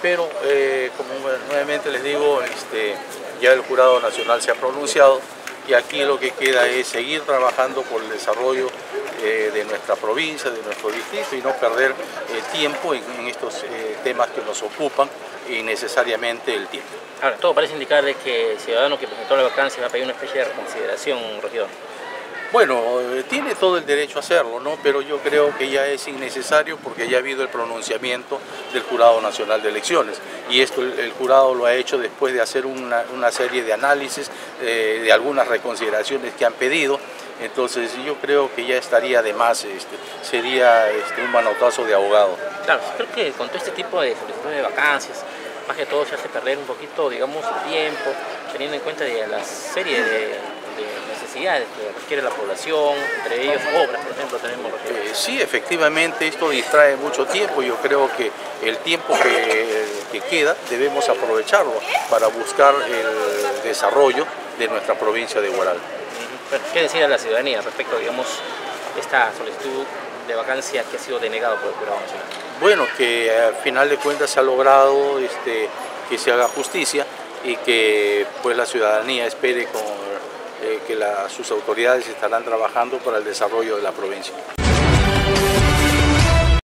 pero como nuevamente les digo, ya el Jurado Nacional se ha pronunciado y aquí lo que queda es seguir trabajando por el desarrollo de nuestra provincia, de nuestro distrito y no perder tiempo en estos temas que nos ocupan innecesariamente el tiempo. Ahora, todo parece indicar de que el ciudadano que presentó la vacancia va a pedir una especie de reconsideración, regidor. Bueno, tiene todo el derecho a hacerlo, ¿no? Pero yo creo que ya es innecesario porque ya ha habido el pronunciamiento del Jurado Nacional de Elecciones y esto el jurado lo ha hecho después de hacer una serie de análisis de algunas reconsideraciones que han pedido. Entonces yo creo que ya estaría de más, sería un manotazo de abogado. Claro, creo que con todo este tipo de solicitudes de vacancias, más que todo se hace perder un poquito, digamos, el tiempo, teniendo en cuenta de la serie de necesidades que requiere la población, entre ellos obras, por ejemplo, tenemos. Sí, efectivamente, esto distrae mucho tiempo. Yo creo que el tiempo que queda debemos aprovecharlo para buscar el desarrollo de nuestra provincia de Huaral. Bueno, ¿qué decir a la ciudadanía respecto, digamos, esta solicitud de vacancia que ha sido denegado por el Jurado Nacional? Bueno, que al final de cuentas se ha logrado que se haga justicia y que pues la ciudadanía espere que sus autoridades estarán trabajando para el desarrollo de la provincia.